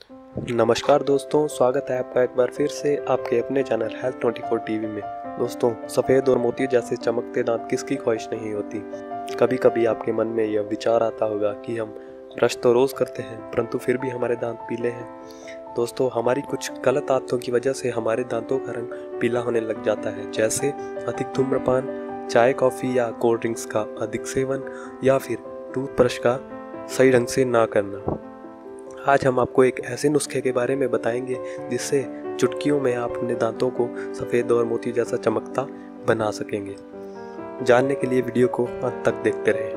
नमस्कार दोस्तों, स्वागत है आपका एक बार फिर से आपके अपने चैनल हेल्थ 24 टीवी में। दोस्तों, सफ़ेद और मोती जैसे चमकते दांत किसकी ख्वाहिश नहीं होती। कभी कभी आपके मन में यह विचार आता होगा कि हम ब्रश तो रोज़ करते हैं परंतु फिर भी हमारे दांत पीले हैं। दोस्तों, हमारी कुछ गलत आदतों की वजह से हमारे दांतों का रंग पीला होने लग जाता है, जैसे अधिक धूम्रपान, चाय कॉफ़ी या कोल्ड ड्रिंक्स का अधिक सेवन या फिर टूथब्रश का सही ढंग से ना करना। आज हम आपको एक ऐसे नुस्खे के बारे में बताएंगे जिससे चुटकियों में आप अपने दांतों को सफ़ेद और मोती जैसा चमकता बना सकेंगे। जानने के लिए वीडियो को अंत तक देखते रहें।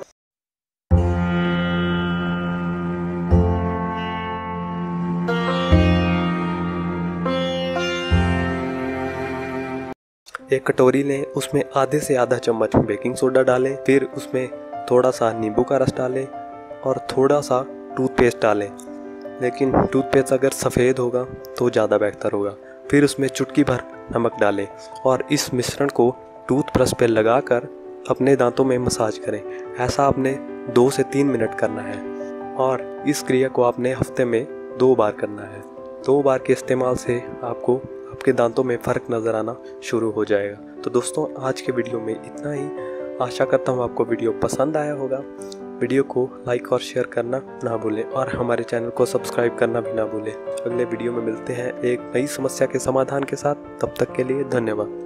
एक कटोरी लें, उसमें आधे से आधा चम्मच बेकिंग सोडा डालें, फिर उसमें थोड़ा सा नींबू का रस डालें और थोड़ा सा टूथपेस्ट डालें, लेकिन टूथपेस्ट अगर सफ़ेद होगा तो ज़्यादा बेहतर होगा। फिर उसमें चुटकी भर नमक डालें और इस मिश्रण को टूथब्रश पर लगाकर अपने दांतों में मसाज करें। ऐसा आपने 2 से 3 मिनट करना है और इस क्रिया को आपने हफ्ते में 2 बार करना है। 2 बार के इस्तेमाल से आपको आपके दांतों में फ़र्क नज़र आना शुरू हो जाएगा। तो दोस्तों, आज के वीडियो में इतना ही। आशा करता हूँ आपको वीडियो पसंद आया होगा। वीडियो को लाइक और शेयर करना ना भूलें और हमारे चैनल को सब्सक्राइब करना भी ना भूलें। अगले वीडियो में मिलते हैं एक नई समस्या के समाधान के साथ। तब तक के लिए धन्यवाद।